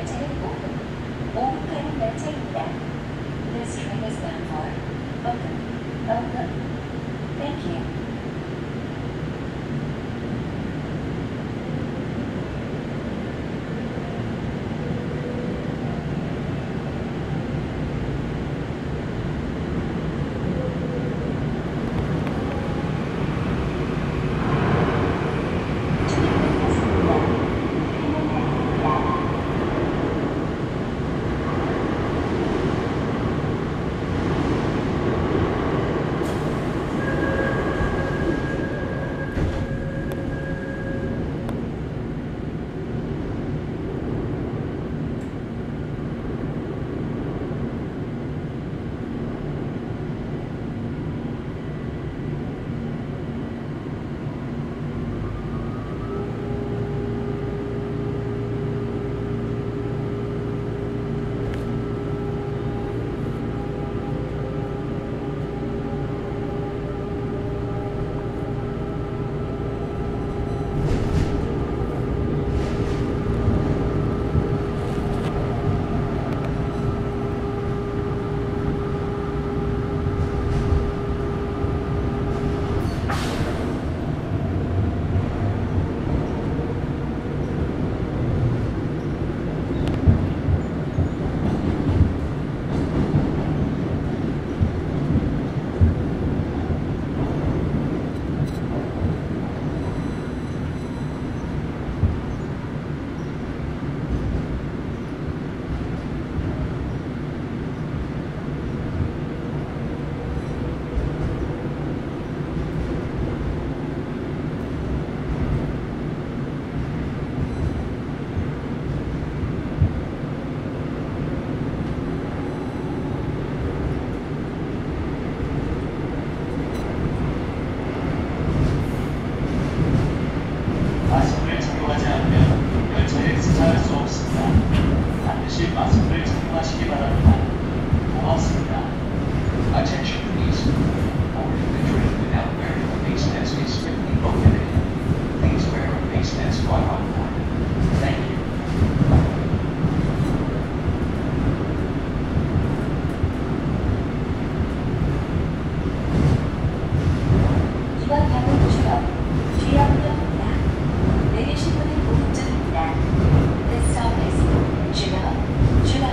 열차는 5분 가는 열차입니다. This train is bound for Oakland. Thank you.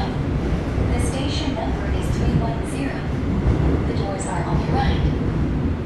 The doors are on your right.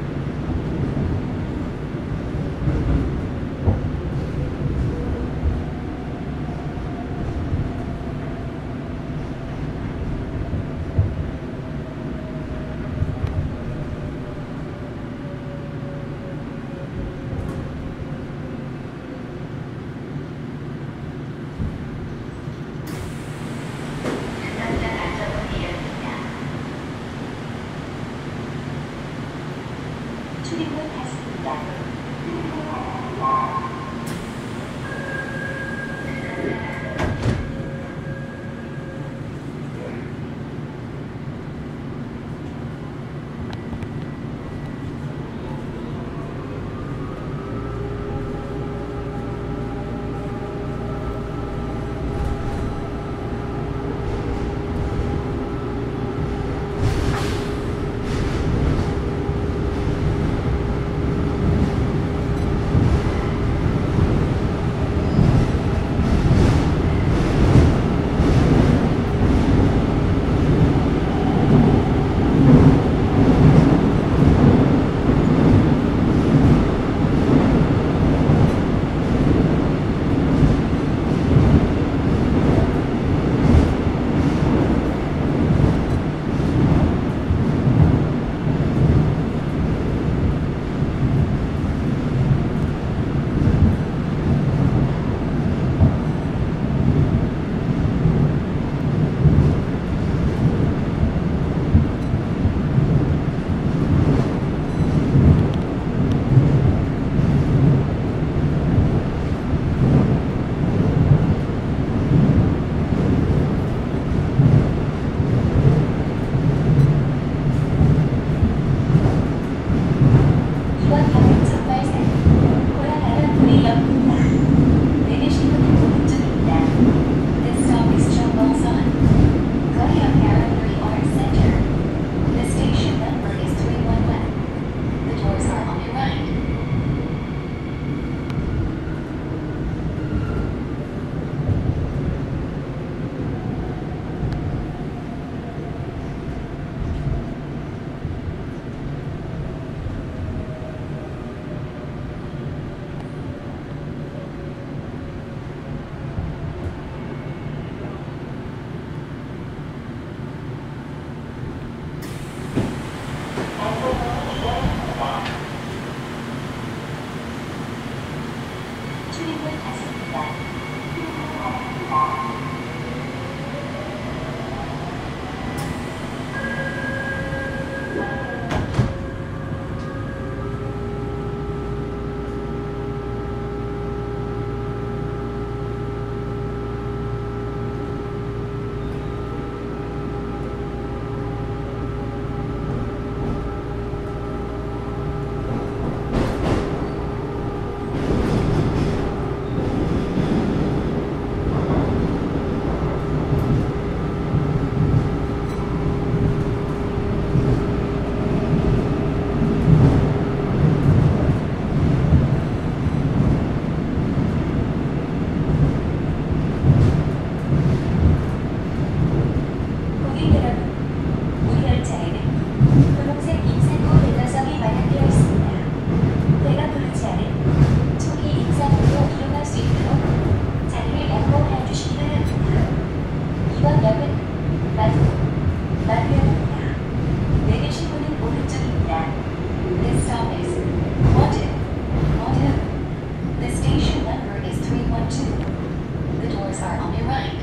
출입문 닫습니다. 고객 여러분, 우리 열차에는 분홍색 임산부 배너석이 마련되어 있습니다. 배가 부르지 않은 초기 임산부로 이용할 수 있도록 자리를 양보하여 주시기 바랍니다. 이번 역은 마루역입니다. 내리실 문은 오른쪽입니다. This stop is Wonton. The station number is 312. The doors are on your right.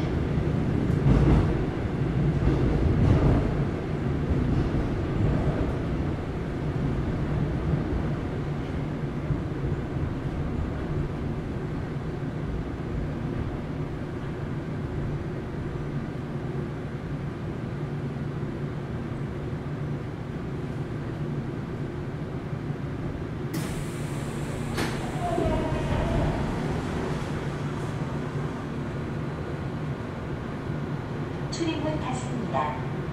출입문 닫습니다.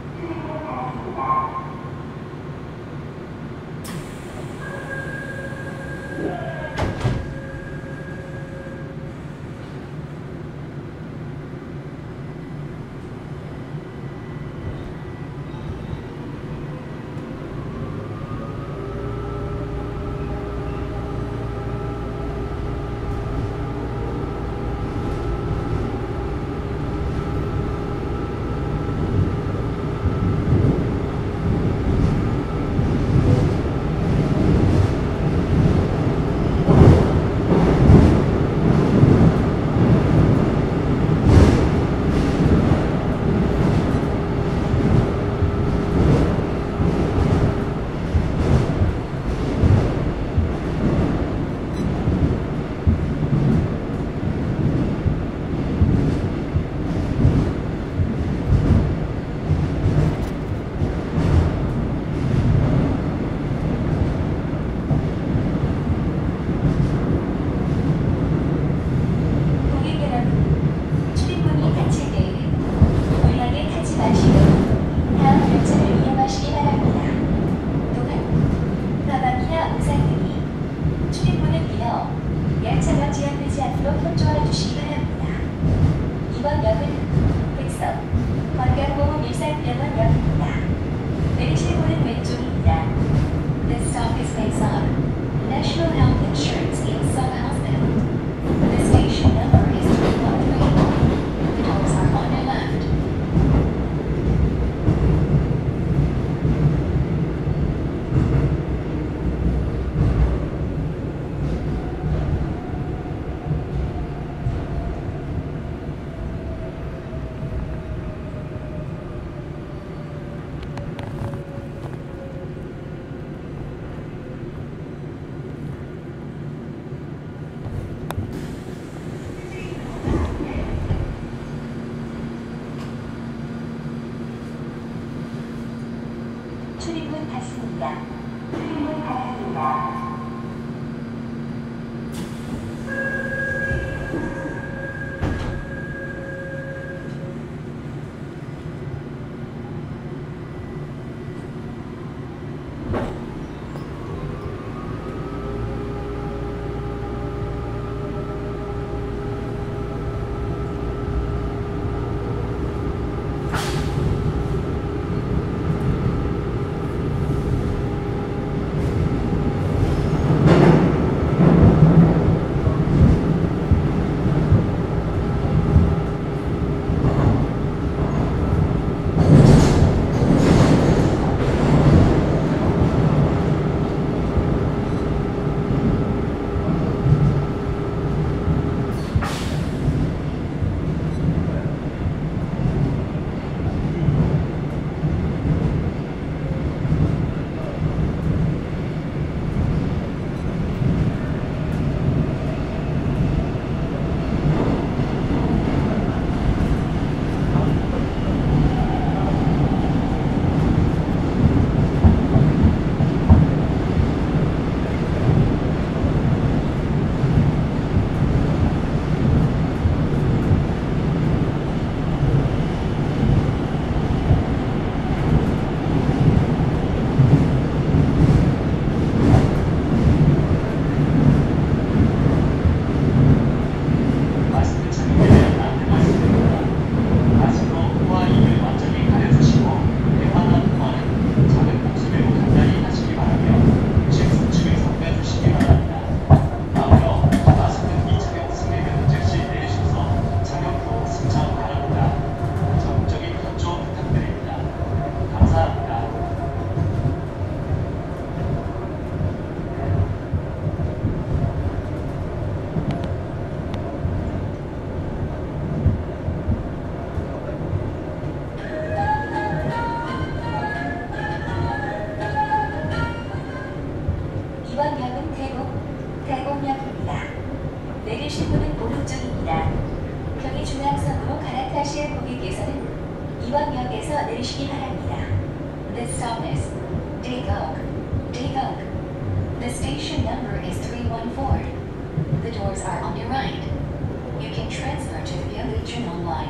고객 여러분, 출입문이 닫힐 때에는 불량에 타지 마시고 다음 열차를 이용하시기 바랍니다. 또한 가방이나 우산 등이 출입문을 빌어 열차가 지연되지 않도록 협조해 주시기 바랍니다. 이번 역은 백석 건강보험일산병원역입니다. 내리실 문은 왼쪽입니다. This stop is Baeseong National Health Insurance Ilsung Hospital. The station number is 313. The doors are on your left. 내리실 문은 오른쪽입니다. 경의중앙선으로 갈아타실 고객께서는 이번 역에서 내리시기 바랍니다. This stop is Daeguk. Daeguk. The station number is 314. The doors are on your right. You can transfer to the Gyeonggi-Junong line.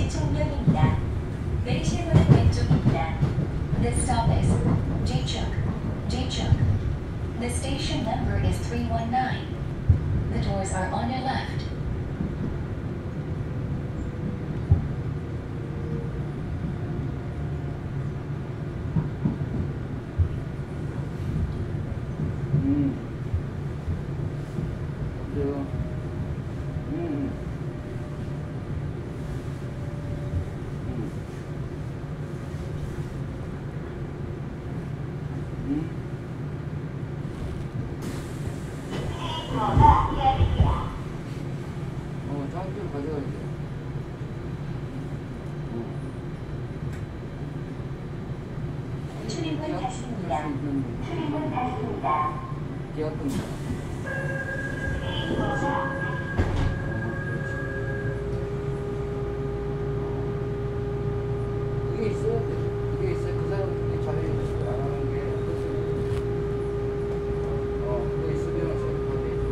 제총역입니다. 내리실 문은 왼쪽입니다. This stop is Jecheok. Jecheok. The station number is 319. The doors are on your left. 짱길 가져가야 돼. 출입문 닫습니다. 출입문 닫습니다. 계약금. 이게 있어야 돼. 이게 있어야 그 사람들이 자기를 안 하는 게 그거 있으면 생각하게 되죠.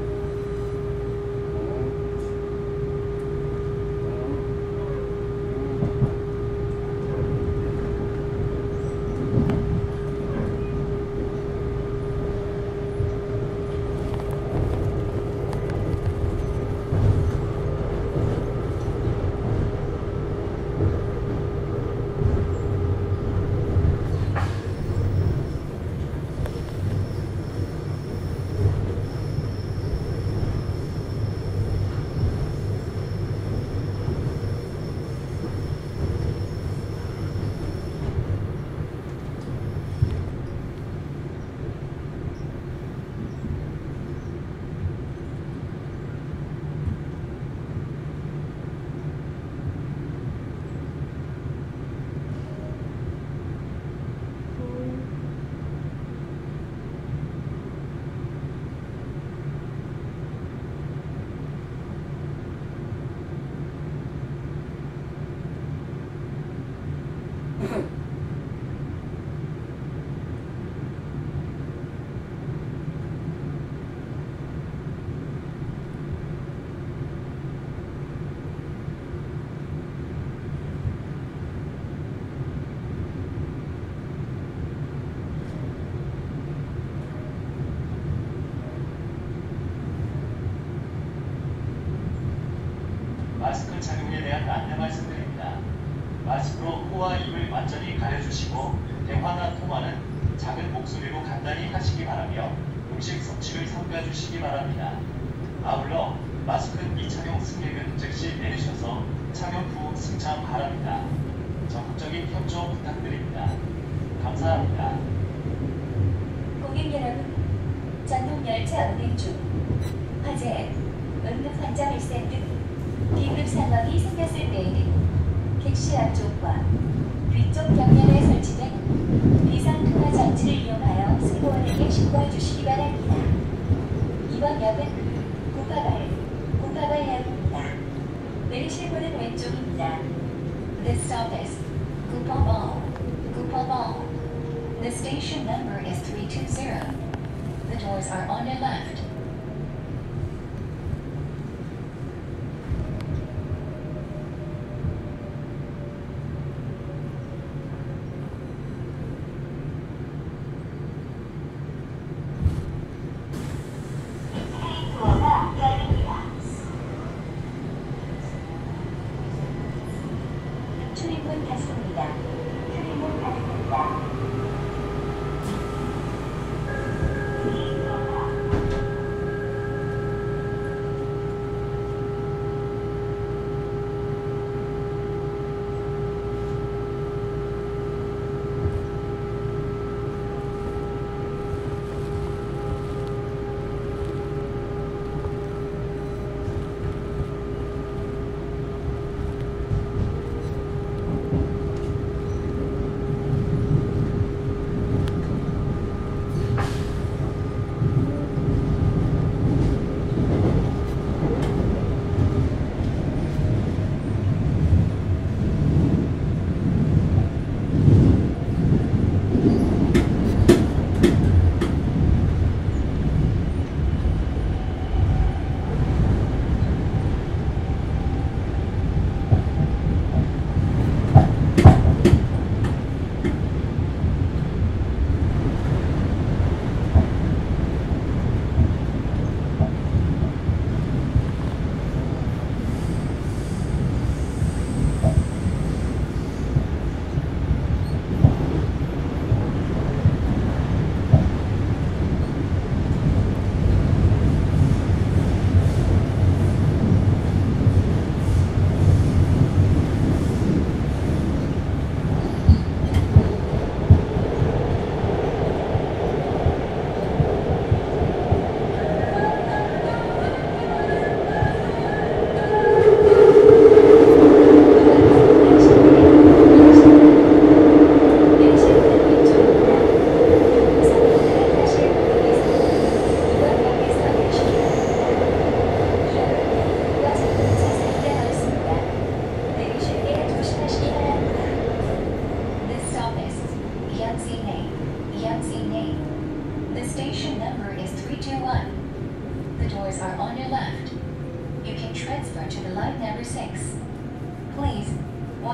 마스크 착용에 대한 안내 말씀드립니다. 마스크로 코와 입을 완전히 가려주시고 대화나 통화는 작은 목소리로 간단히 하시기 바라며 음식 섭취를 삼가주시기 바랍니다. 아울러 마스크 미착용 승객은 즉시 내리셔서 착용 후 승차 바랍니다. 적극적인 협조 부탁드립니다. 감사합니다. 고객 여러분, 전동 열차 운행 중 화재, 응급 환자 발생 등 비급 상황이 생겼을 때에는 객실 앞쪽과 뒤쪽 벽면에 설치된 비상 통화 장치를 이용하여 승무원에게 신고해 주시기 바랍니다. 이번 역은 구파발역입니다. 내리실 문은 왼쪽입니다. This stop is Gupalbal. Gupalbal. The station number is 320. The doors are on your left. 출입문 닫습니다. 출입문 닫습니다.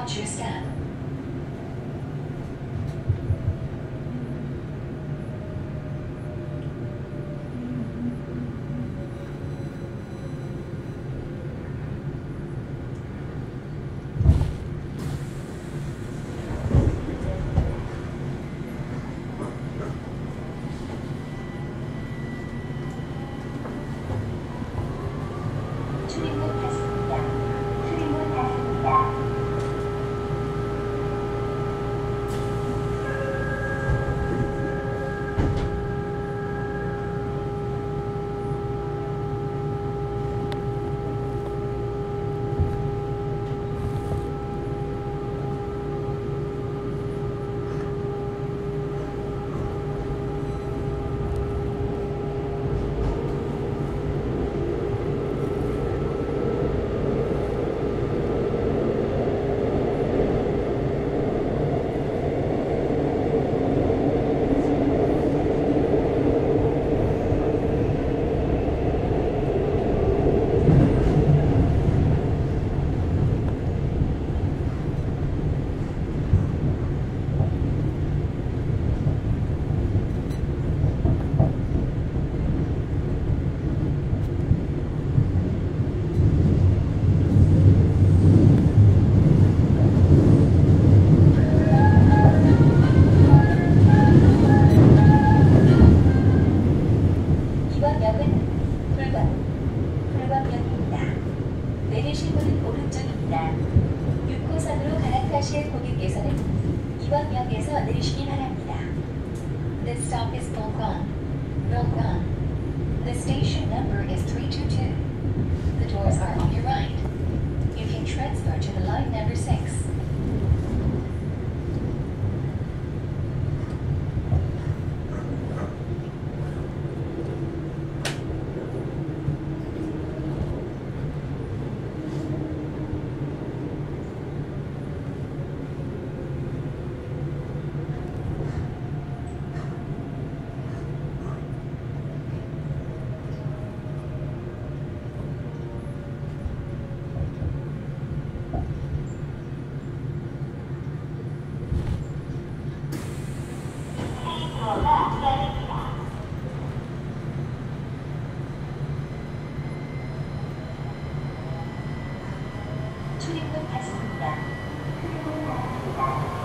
Watch your step. 출입문 닫습니다. 출입문 닫습니다. 이번 역은 불광역입니다. 내리실 문은 오른쪽입니다. 6호선으로 갈아타실 고객께서는 이번 역에서 내리시기 바랍니다. This stop is Bulgan. Bulgan. The station number is 322. The doors are on your right. You can transfer to the line number 6. 출입문 닫습니다. 출입문 닫습니다.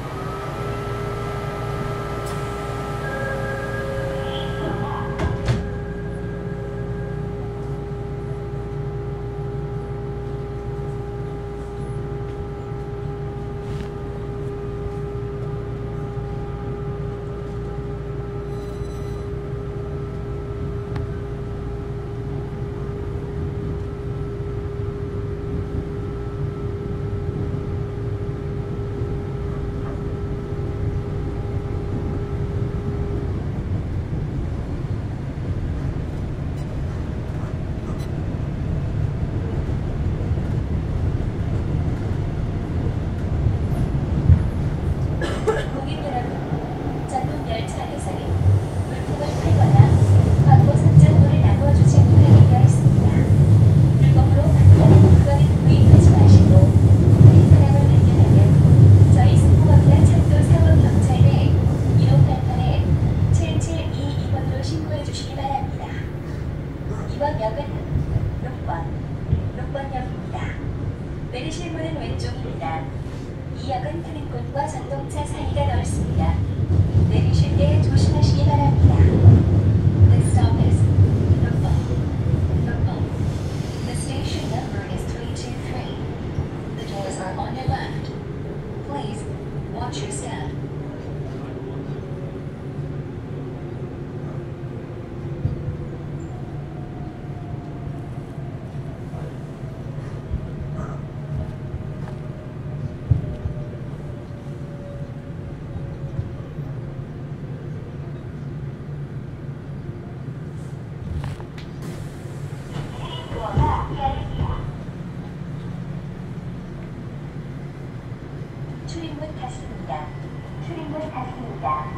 고객 여러분, 전동 열차에서는 물품을 팔거나 광고 선전물을 나누어주지 못하게 되어 있습니다. 물건으로 판매하는 물건은 구입하지 마시고 사람을 발견하면 저희 승무원이나 철도 사고경찰대 1588에 7722번으로 신고해 주시기 바랍니다. 이번 역은 6번역입니다. 내리실 문은 왼쪽입니다. 이 역은 타는 곳과 전동차 사이가 넓습니다. 내리실 때 조심하시기 바랍니다. This stop is Nukbong. The station number is 323. The doors are on your left. Please watch your step. 출입문 닫습니다. 출입문 닫습니다.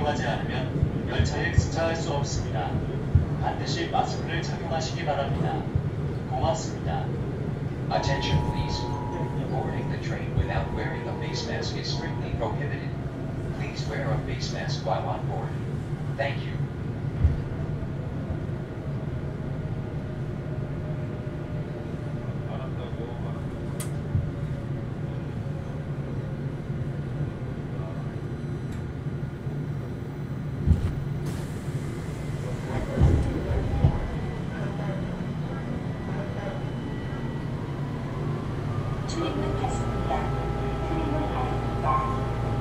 착용하지 않으면 열차에 승차할 수 없습니다. 반드시 마스크를 착용하시기 바랍니다. 고맙습니다. Attention please. Boarding the train without wearing a face mask is strictly prohibited. Please wear a face mask while on board. Thank you. 출입문 닫습니다. 출입문 닫습니다.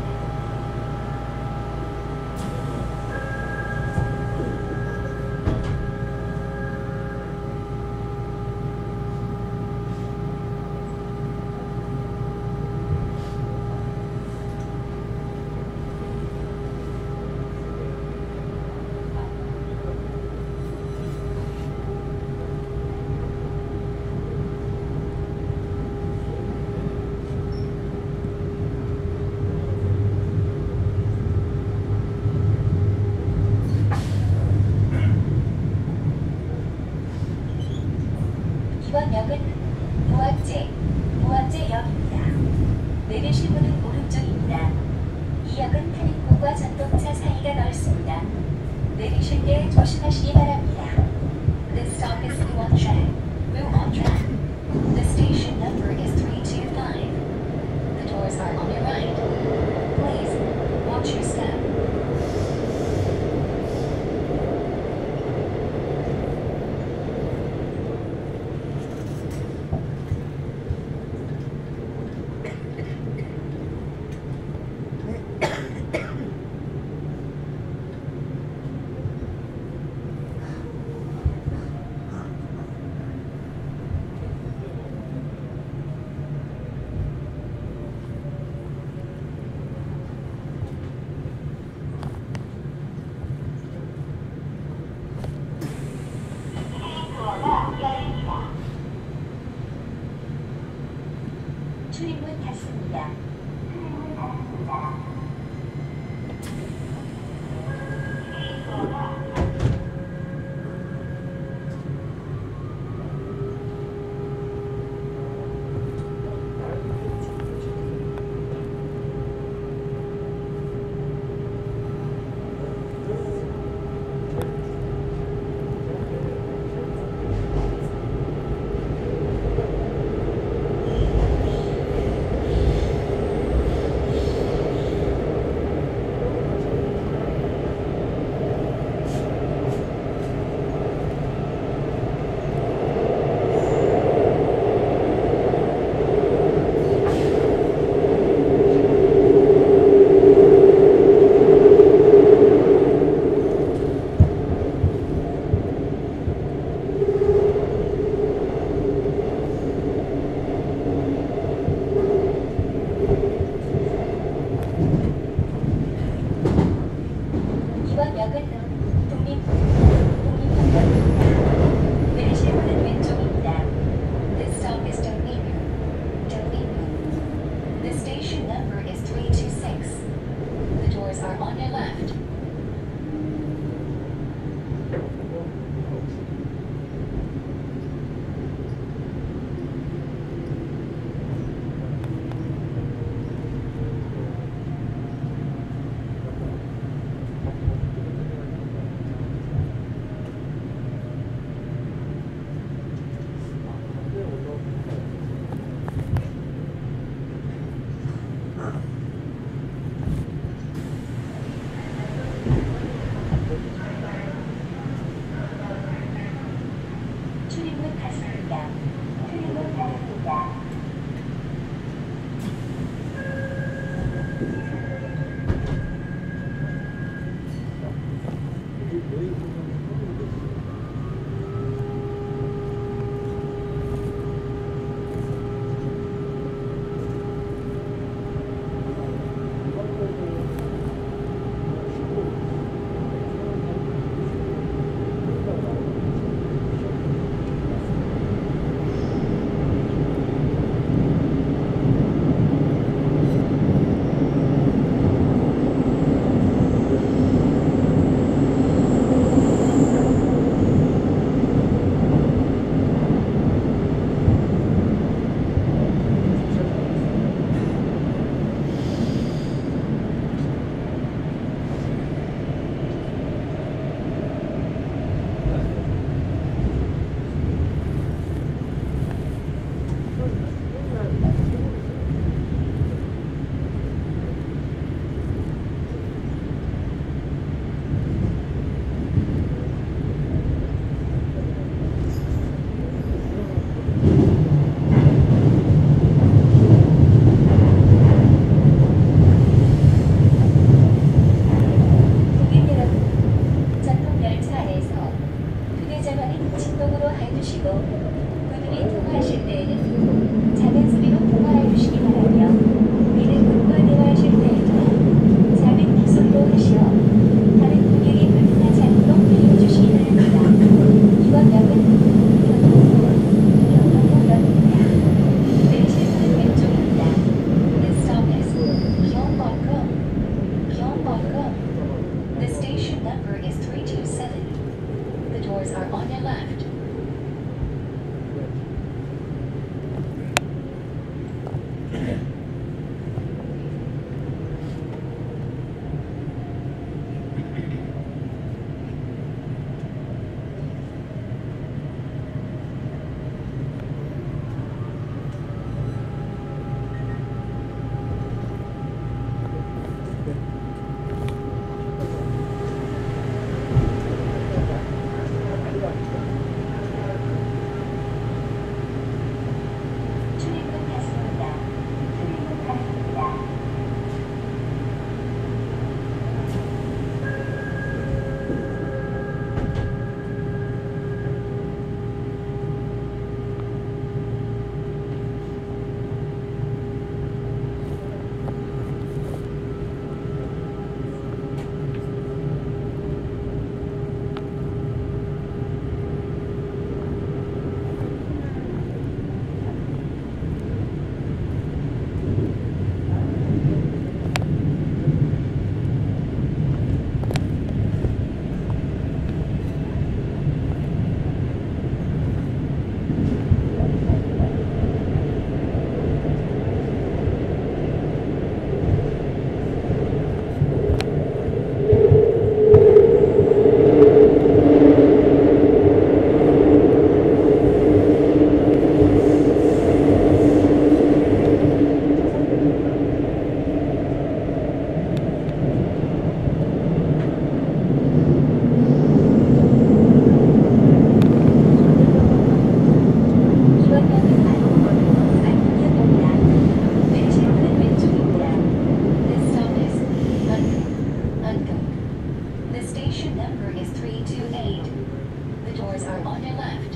이번 역은 무학제역입니다. 내리실 문은 오른쪽입니다. 이 역은 타ник문과 전동차 사이가 넓습니다. 내리실 때 조심하시기 바랍니다. This stop is Muangjae. Muangjae. The station number is 325. The doors are on your right. Please watch your step. 출입문 닫습니다. 출입문 닫습니다. 진동으로 해두시고 그들이 통화하실 때에는 작은 소리로 통화해 주시기 바라며 미는 분과 대화하실 때에는 작은 목소리로 하시어 다른 고객이 불편하지 않도록 배려해 주시기 바랍니다. 이번 역은 경동역입니다. 내리실 문은 왼쪽입니다. This stop is Gyeongbokgung. Gyeongbokgung. The station number is 327. The doors are on your left. 출입문 닫습니다. 출입문 닫습니다. 이번 역은 안동역입니다. 내리실 문은 왼쪽입니다. This stop is Angkok. The station number is 328. The doors are on your left.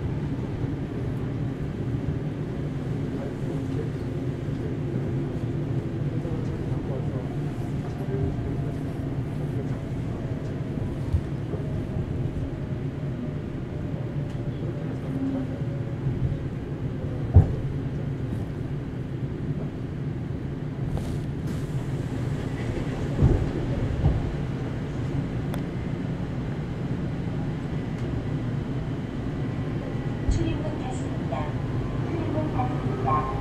출입문 닫습니다. 출입문 닫습니다.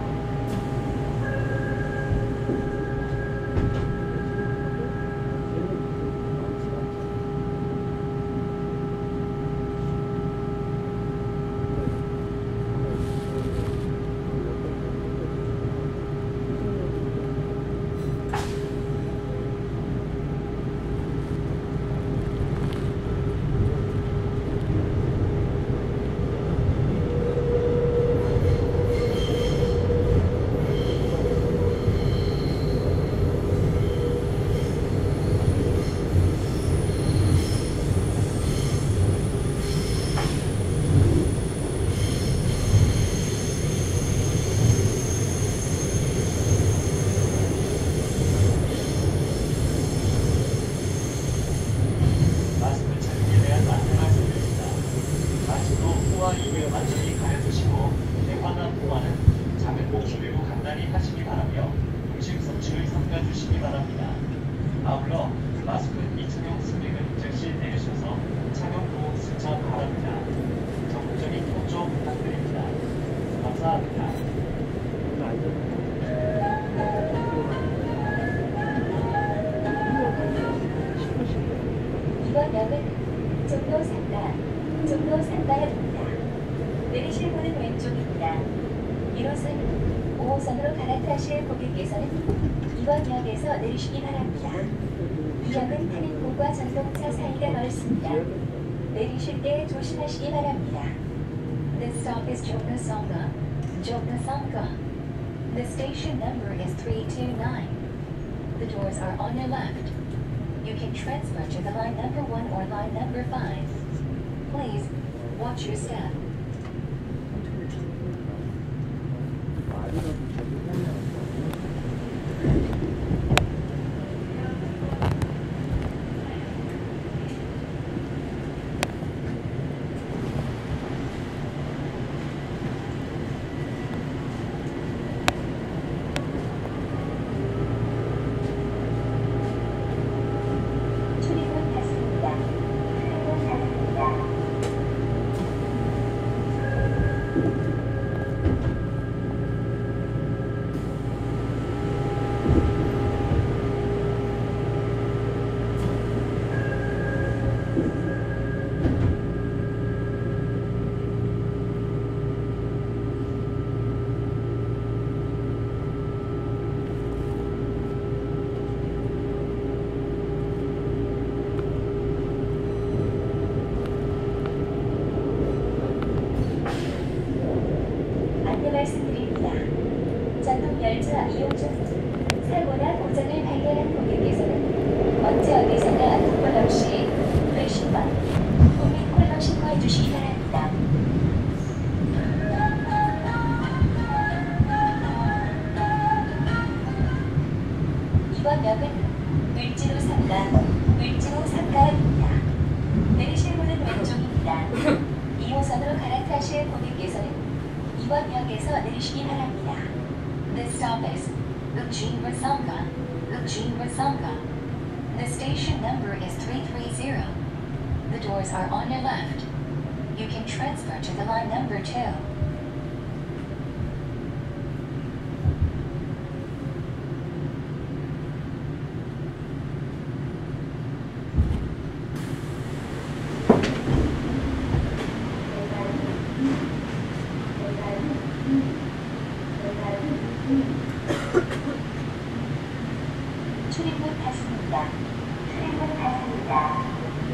마스크 착용에 대한 안내 말씀드립니다. 마스크로 코와 입을 완전히 가려주시고 대화나 통화는 작은 목소리로 간단히 하시기 바라며 음식 섭취를 삼가주시기 바랍니다. 아울러 마스크 미착용 스틱은 즉시 내리셔서 착용 후 승차 바랍니다. 적극적인 협조 부탁드립니다. 감사합니다. 이번 역은 종로산가역입니다. 내리실 문은 왼쪽입니다. 1호선 5호선으로 갈아타실 고객께서는 이번 역에서 내리시기 바랍니다. 이 역은 타민고과 전동차 사이가 넓습니다. 내리실 때 조심하시기 바랍니다. This stop is Jongno-sanga. Jongno-sanga. The station number is 329. The doors are on your left. You can transfer to the line number 1 or line number 5. Please watch Watch your step. 출입문 닫습니다. 출입문 닫습니다. 안내 말씀드립니다. 전동열차 이용 중 사고나 고장을 발견한 고객께서는 언제 어디서나 통보 없이 회신과 국민콜로 신고해 주시기 바랍니다. 이번 역은 을지로 3가, 을지로 3가입니다. 내리실 문은 왼쪽입니다. 2호선으로 갈아타실 고객께서는 이번 역에서 내리시기 바랍니다. This stop is Ujinwa Sangha. Ujinwa Sangha. The station number is 330. The doors are on your left. You can transfer to the line number 2. 출입문 닫습니다. 출입문 닫습니다.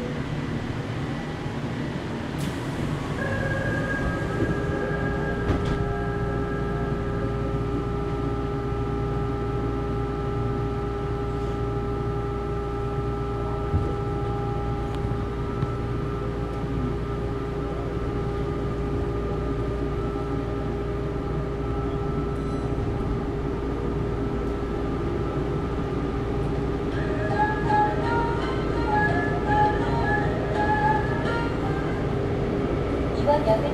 이번 역은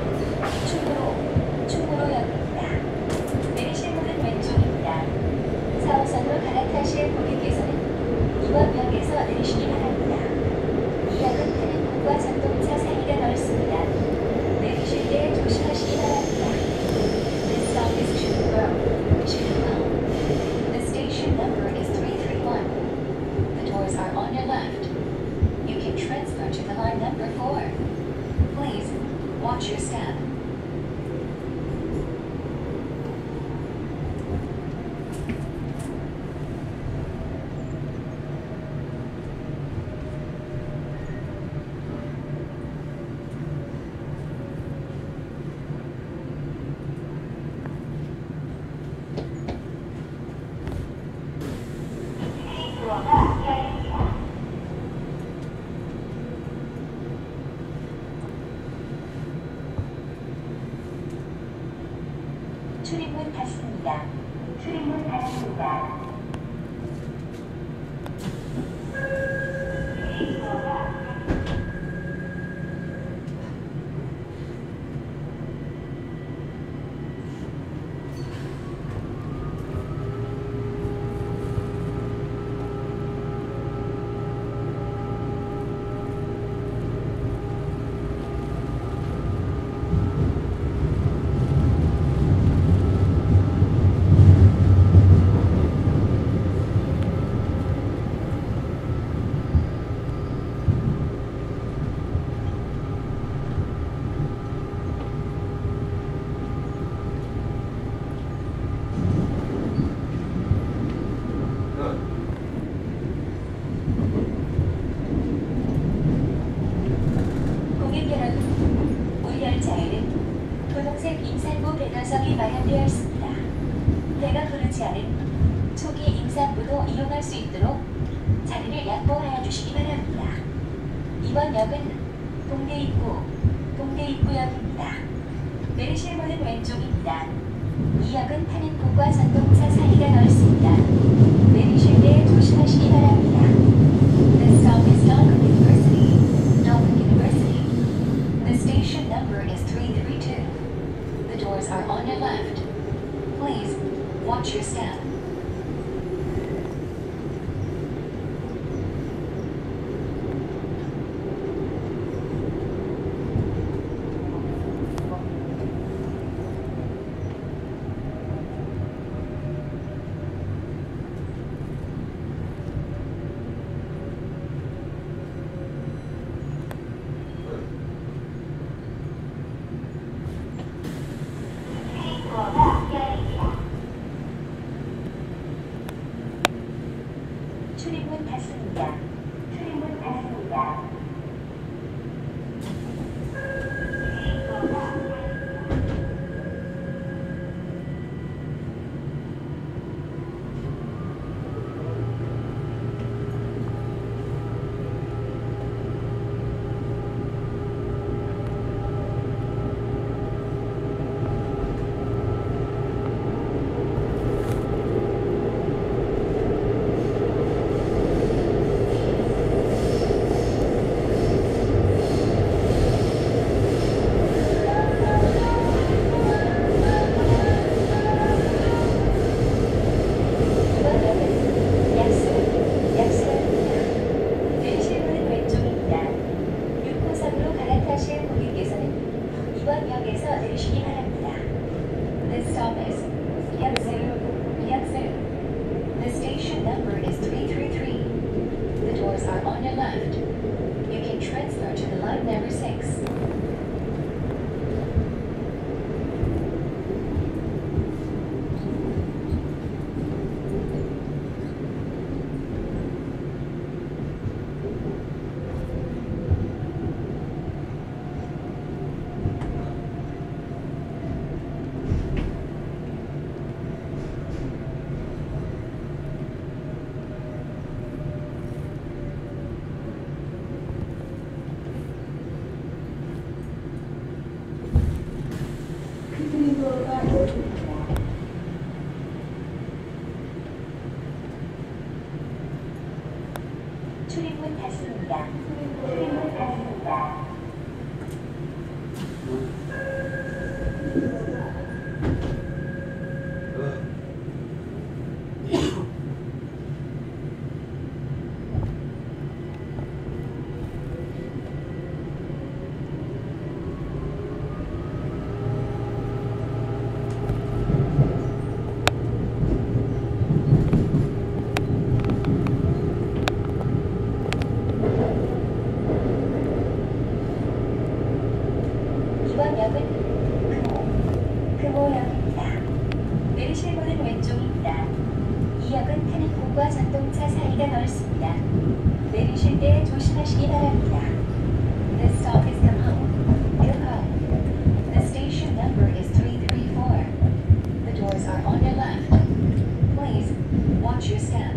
충무로역입니다. 내리실 문은 왼쪽입니다. 4호선으로 갈아타실 고객께서는 이번 역에서 내리시기 바랍니다. 이 역은 타는문과 전동차 사이가 넓습니다. 내리실 때 조심하시기 바랍니다. This stop is Chungboro. The station number is 331. The doors are on your left. You can transfer to the line number 4. Please watch your step. 출입문 닫습니다. 출입문 닫습니다. 고객 여러분, 우리 열차에는 분홍색 임산부 배관석이 마련되어 있습니다. 배가 흐르지 않은 초기 임산부도 이용할 수 있도록 자리를 양보하여 주시기 바랍니다. 이번 역은 동대 입구 입구역입니다. 내리실 문은 왼쪽입니다. 이 역은 탄핵국과 전동차 사이가 넓습니다. 내리실 때 조심하시기 바랍니다. This stop is Dalton University. Dalton University. The station number is 332. The doors are on your left. Please watch your step. 출입문 닫습니다. 출입문 닫습니다. The station number is 333. The doors are on your left. You can transfer to the line number 6. 출입문 닫습니다. 출입문 닫습니다. 이번 역은 금호역입니다. 내리실 문은 왼쪽입니다. 이 역은 탄핵국과 전동차 사이가 넓습니다. 내리실 때 조심하시기 바랍니다. This stop is Kumho. The station number is 334. The doors are on your left. Please watch your step.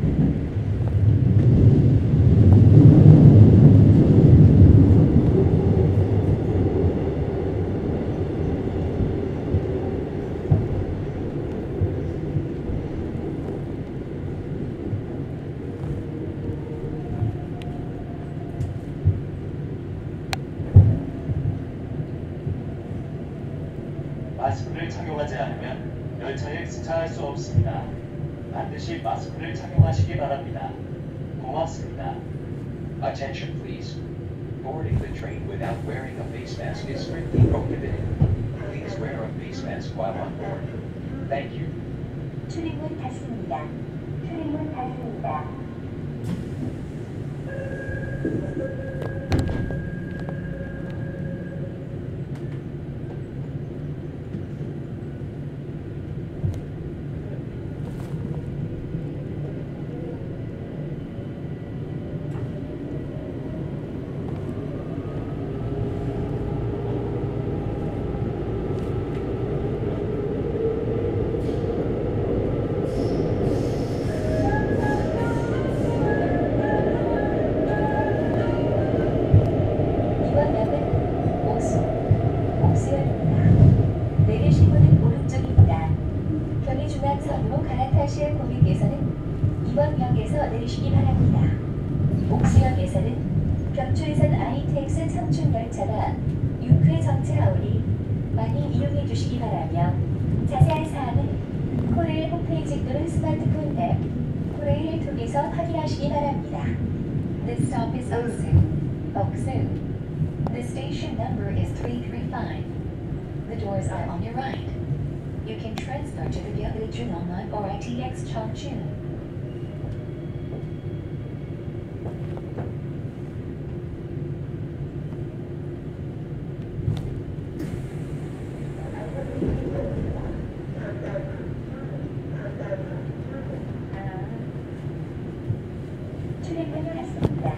마스크를 착용하지 않으면 열차에 승차할 수 없습니다. 반드시 마스크를 착용하시기 바랍니다. 고맙습니다. Attention please. Boarding the train without wearing a face mask is strictly prohibited. Please wear a face mask while on board. Thank you. 출입문 닫습니다. 출입문 닫습니다. 역으로 갈아타실 고객께서는 이번 역에서 내리시기 바랍니다. 옥수역에서는 경추에선 ITX 청춘열차가 6회 정차하오니 많이 이용해 주시기 바라며 자세한 사항은 코레일 홈페이지 또는 스마트폰 앱 코레일을 통해서 확인하시기 바랍니다. This stop is Oksu. Oksu. The station number is 335. The doors are on your right. You can transfer to the Gyeonggi Junongman or ITX Chongchun. 출입문 닫습니다.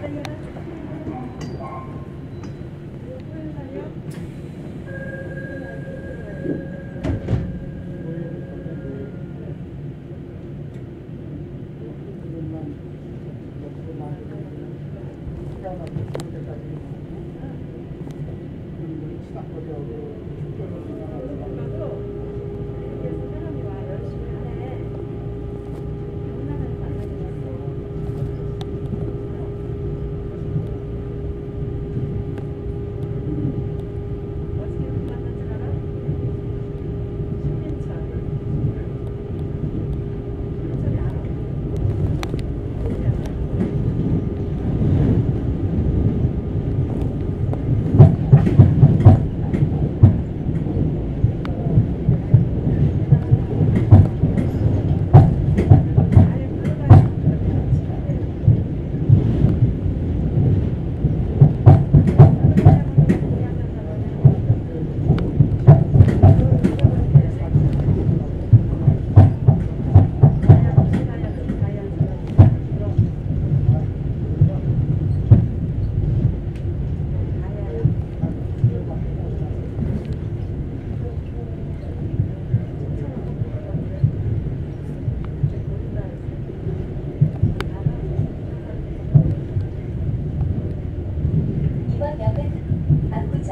이번 역은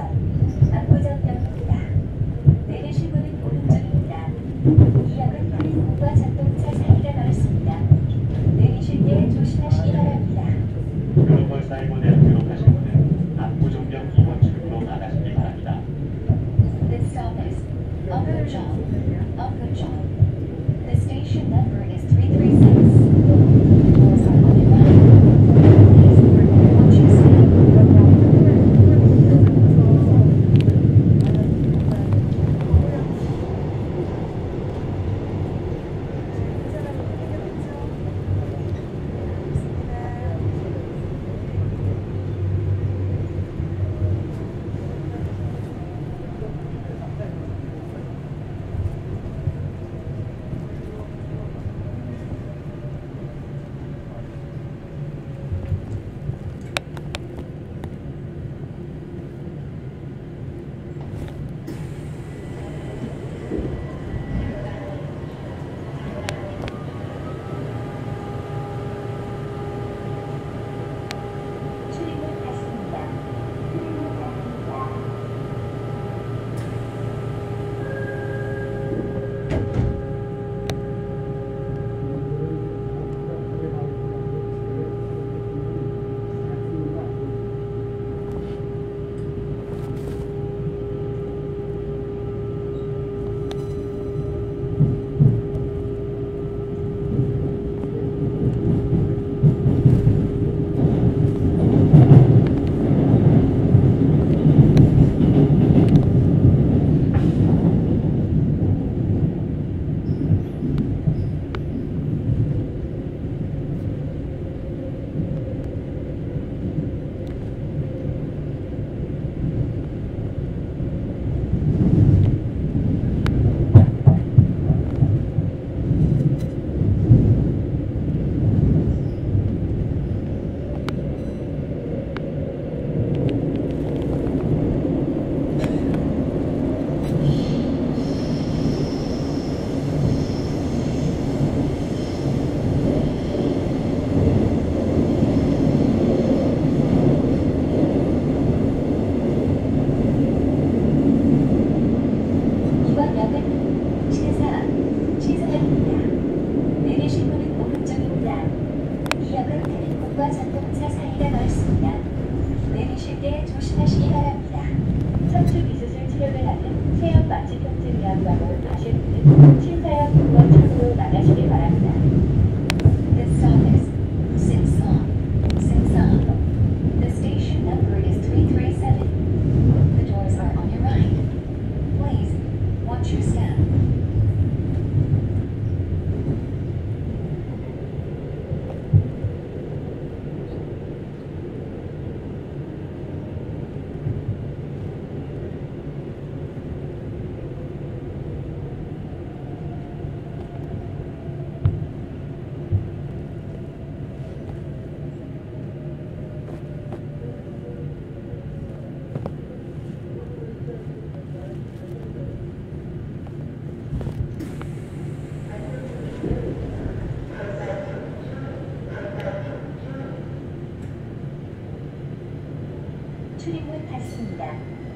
압구정역입니다. 내리실 문은 오른쪽입니다. 이 역은 항공과 전동차 사이가 넓습니다. 내리실 때 조심하시기 바랍니다. 글로벌 사이버대학교로 가실 분은 압구정역 2번 출구로 나가시기 바랍니다. This stop is Apgujeong. Apgujeong. The station number is 336. Doors are on your right. Please watch your step. 척추 비수술 치료를 하는 체형 마취통증의학과로 가실 분은 신사역 6번 출구로 나가시기 바랍니다. This stop is Sinsong. Sinsong. The station number is 337. The doors are on your right. Please, watch your step. 출입문 닫습니다.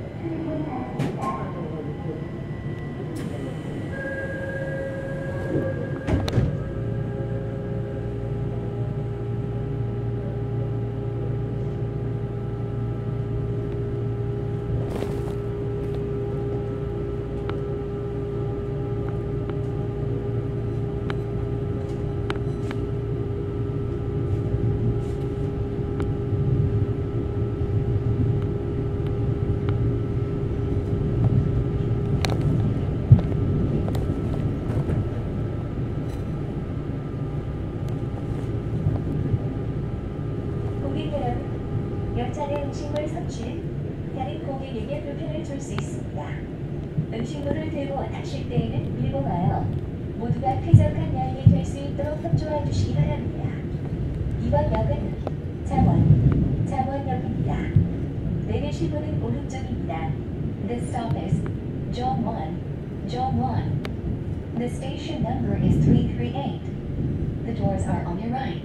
고객 여러분, 열차 내 음식물 섭취는 다른 고객에게 불편을 줄 수 있습니다. 음식물을 들고 타실 때에는 밀고 가요. 모두가 쾌적한 여행이 될 수 있도록 협조해 주시기 바랍니다. 이번 역은 잠원역입니다. 내리실 문은 오른쪽입니다. This stop is Jongwon. The station number is 338. The doors are on your right.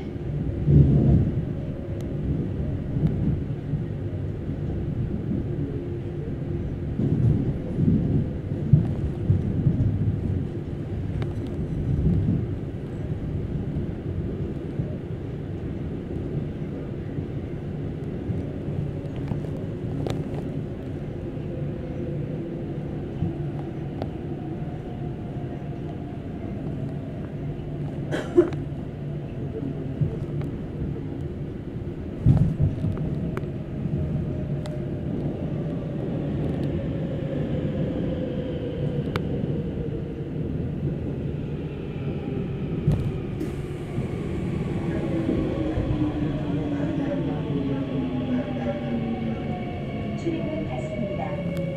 출입문 닫습니다.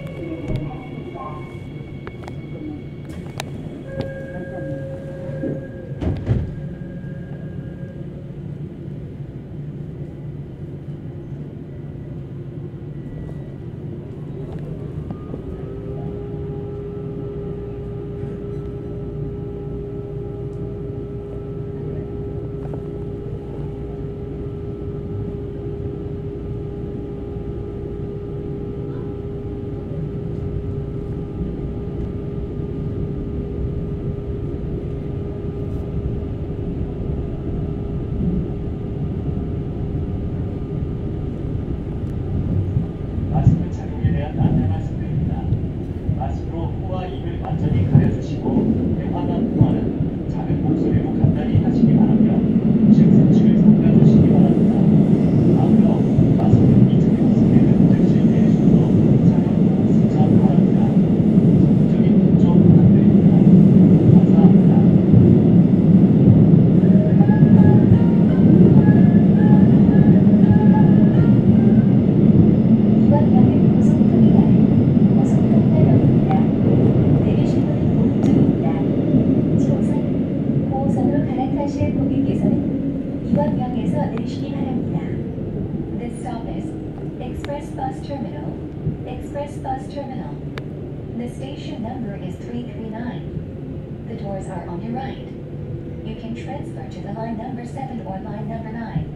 마스크 착용에 대한 안내 말씀드립니다. 마스크로 코와 입을 완전히 가려주시고 대화나 통화는 작은 목소리로 간단히 하시기 바라며 음식 섭취를 삼가주시기 바랍니다. 아울러 마스크 이쪽에 있으면 드실 때 손으로 착용 수차 바랍니다. 적극적인 협조 부탁드립니다. 감사합니다. 이번 역은 고속터미널역입니다. 내리실 문은 오른쪽입니다. 7호선, 9호선으로 갈아타실 고객께서는 이번 역에서 내리시기 바랍니다. This stop is Express Bus Terminal. The station number is 339. The doors are on your right. You can transfer to the line number 7 or line number 9.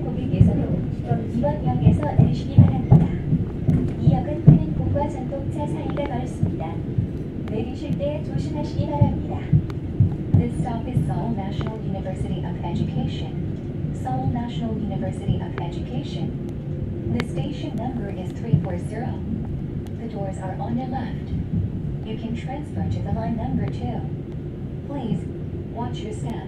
고객께서는 이번 역에서 내리시기 바랍니다. 이 역은 한인국과 전동차 사이가 넓습니다. 내리실 때 조심하시기 바랍니다. This stop is Seoul National University of Education. Seoul National University of Education. The station number is 340. The doors are on your left. You can transfer to the line number 2. Please, watch your step.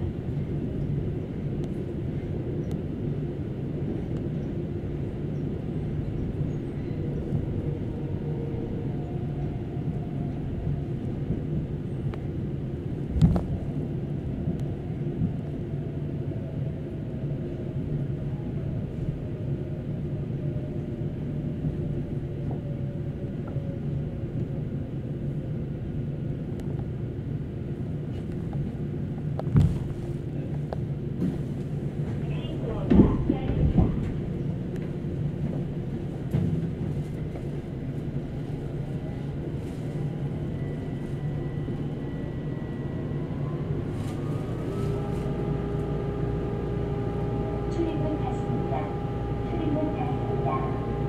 출입문 닫습니다. 출입문 닫습니다.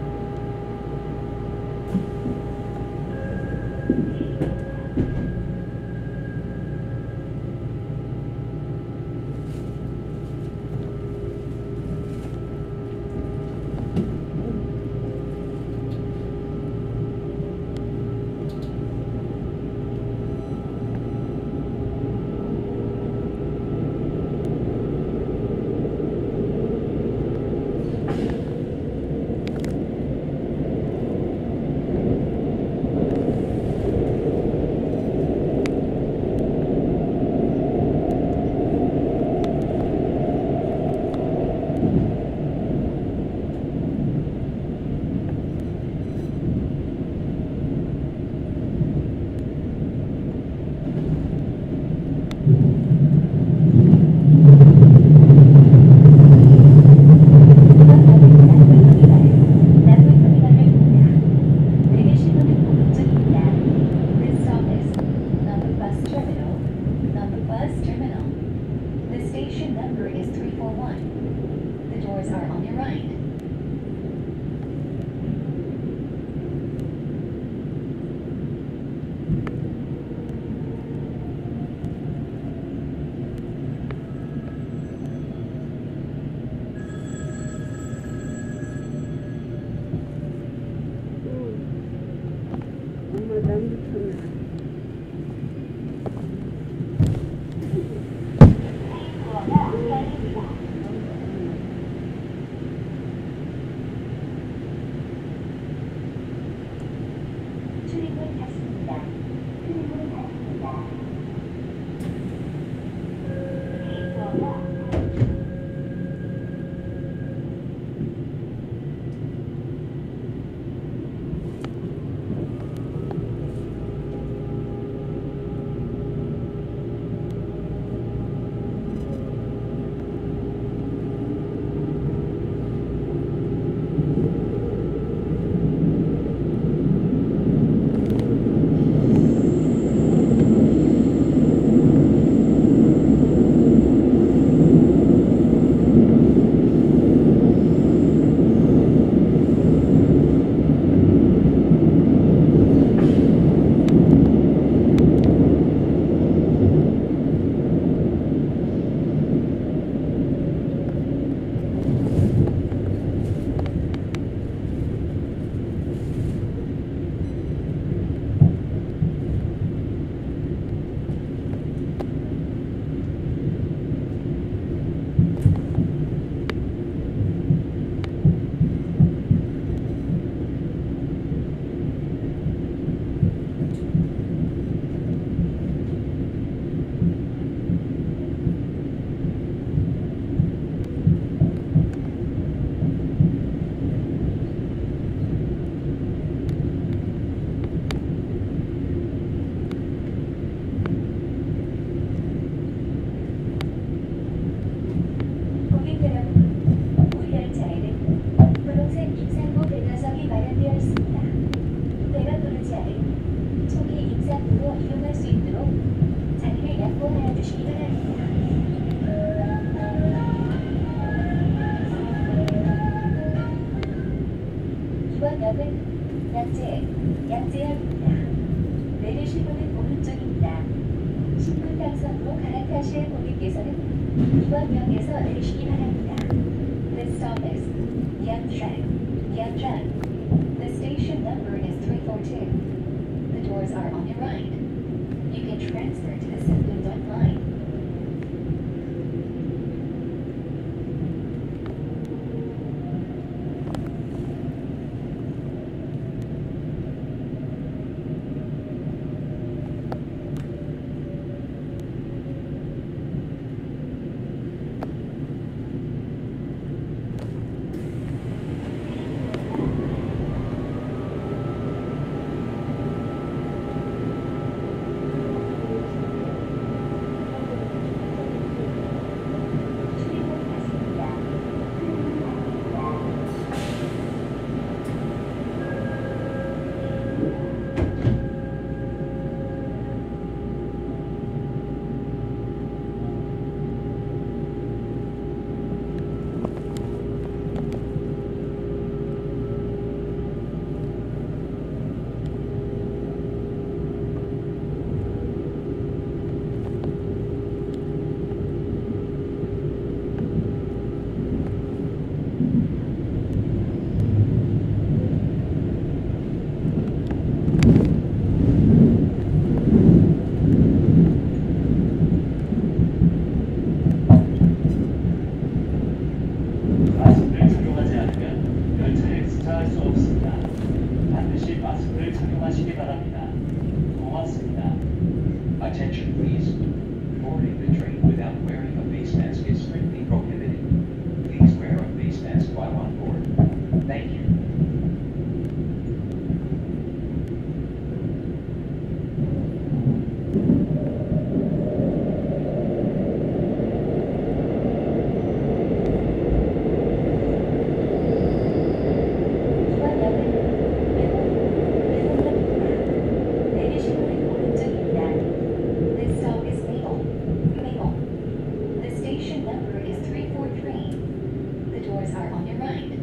The station number is 341. The doors are on your right. 역은 약제역입니다. 내리실 문은 오른쪽입니다. 신분당선으로 갈아타실 고객께서는 이번 역에서 내리시기 바랍니다. This stop is Yanchang. The station number is 342. The doors are on your right. You can transfer to the Sanpyeong line. 마스크를 착용하지 않으면 열차에 승차할 수 없습니다. 반드시 마스크를 착용하시기 바랍니다. 고맙습니다. Attention please. Boarding the train without wearing a face mask is strictly prohibited. Please wear a face mask while on board. Thank you. 이번 역은 매봉역입니다. 내리실 문은 오른쪽입니다. This stop is Maebong. The station number is 343. The doors are on your right.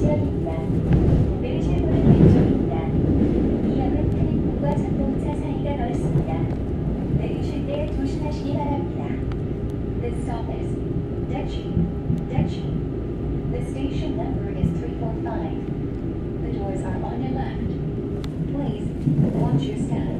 지역입니다. 내리실 문은 왼쪽입니다. 이 역은 타ник문과 전동차 사이가 넓습니다. 내리실 때 조심하시기 바랍니다. This stop is Dechi. The station number is 345. The doors are on your left. Please watch your step.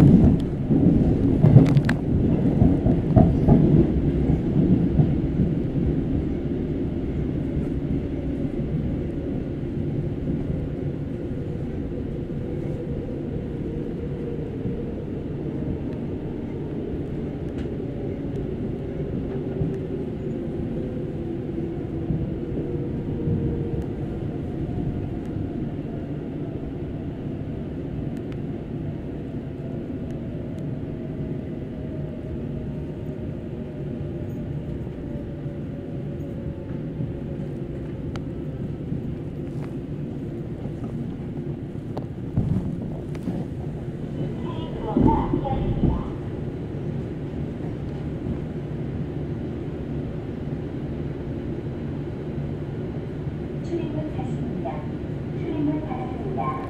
출입문 닫습니다. 출입문 닫았습니다.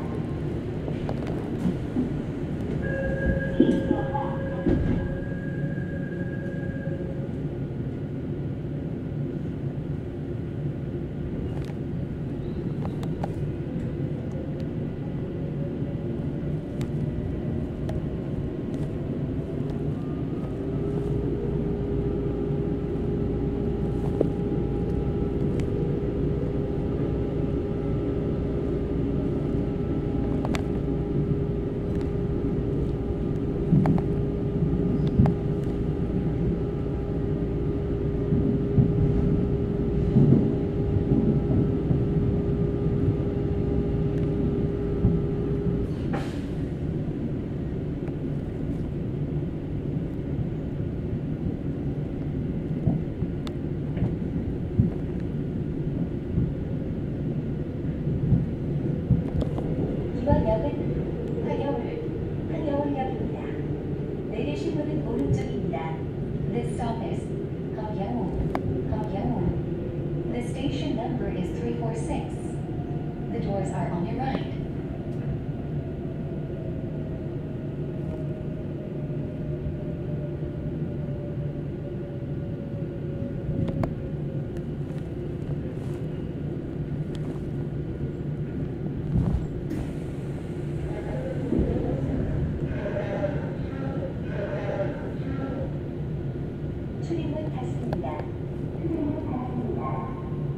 이번 역은 황여울역입니다. 내리실 문은 오른쪽입니다. This stop is Hamgyalwon. The station number is 346. The doors are on your right. 출입문 닫습니다. 출입문 닫습니다.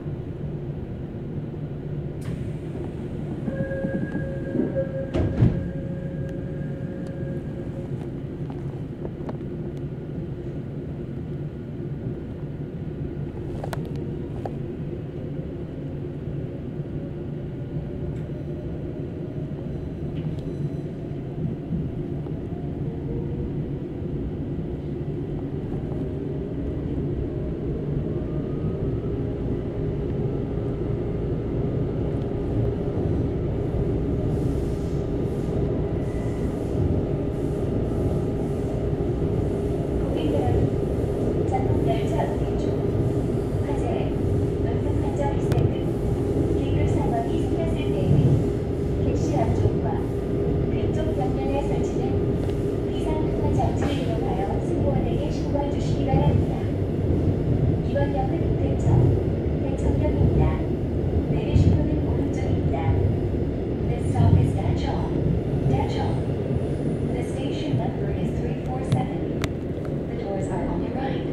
전동 열차 운행 중 화재, 은근 환자 발생 등 긴급 상황이 생겼을 때에는 객실 앞쪽과 그쪽 벽면에 설치된 비상 통화 장치를 이용하여 승무원에게 신고해 주시기 바랍니다. 이번 역은 대청역입니다. 내리실 문은 오른쪽입니다. This stop is Dacheon. The station number is 347. The doors are on your right.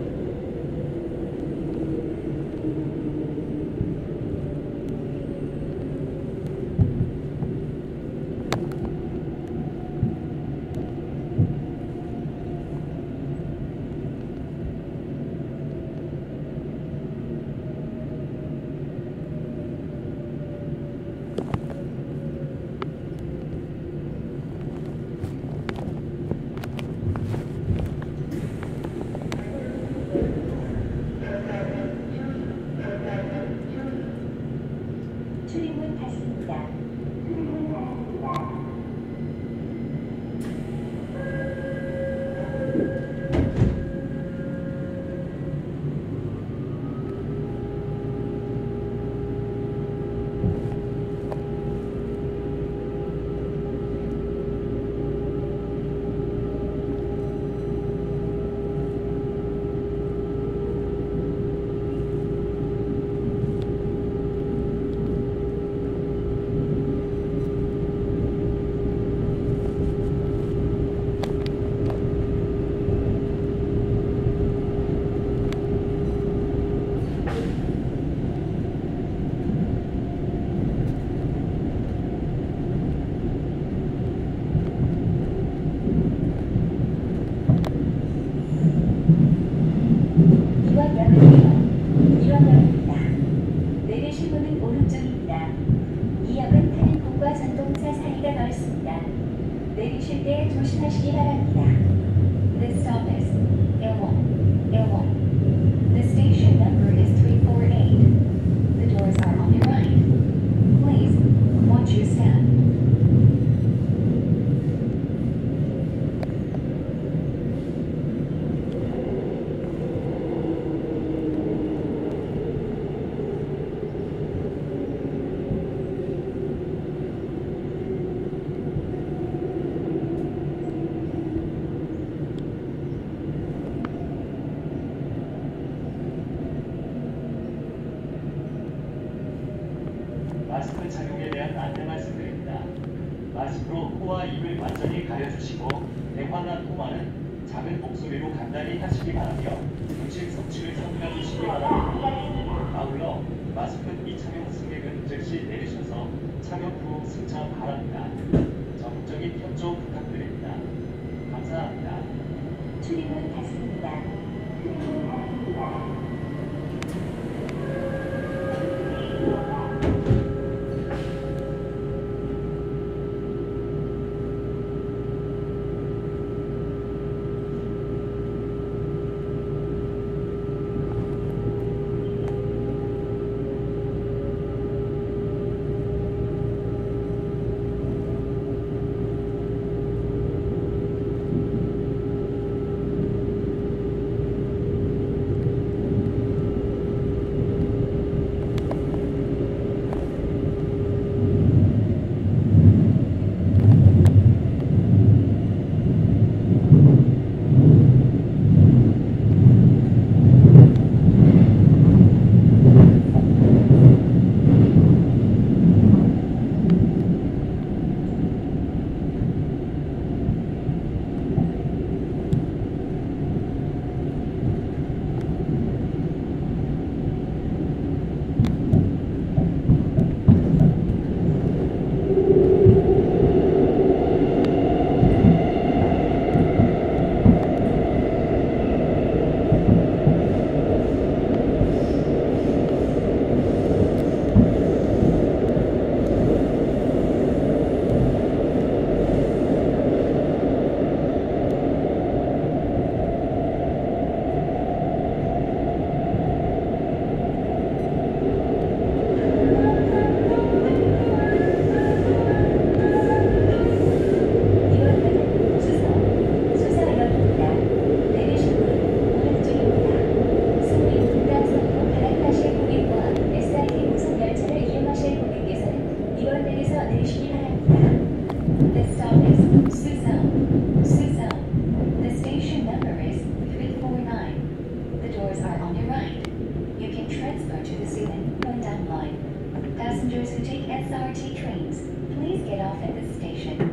출입문 닫습니다. 출입문 닫습니다. 열렸습니다. 내리실 때 조심하시기 바랍니다. This stop is L1. The station number is 348. The doors are on your right. Please, watch your step. 마스크 착용에 대한 안내 말씀드립니다. 마스크로 코와 입을 완전히 가려주시고 대화나 통화는 작은 목소리로 간단히 하시기 바라며 음식 섭취를 삼가주시기 바랍니다. 아울러 마스크 미착용 승객은 즉시 내리셔서 착용 후 승차 바랍니다. 적극적인 협조 부탁드립니다. 감사합니다. 출입문 닫습니다. Passengers who take SRT trains, please get off at this station.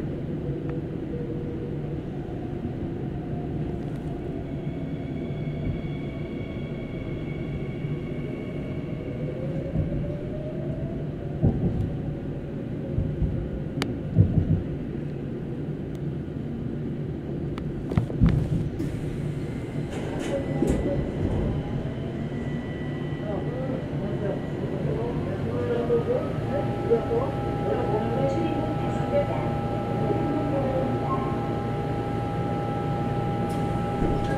출입문 닫습니다.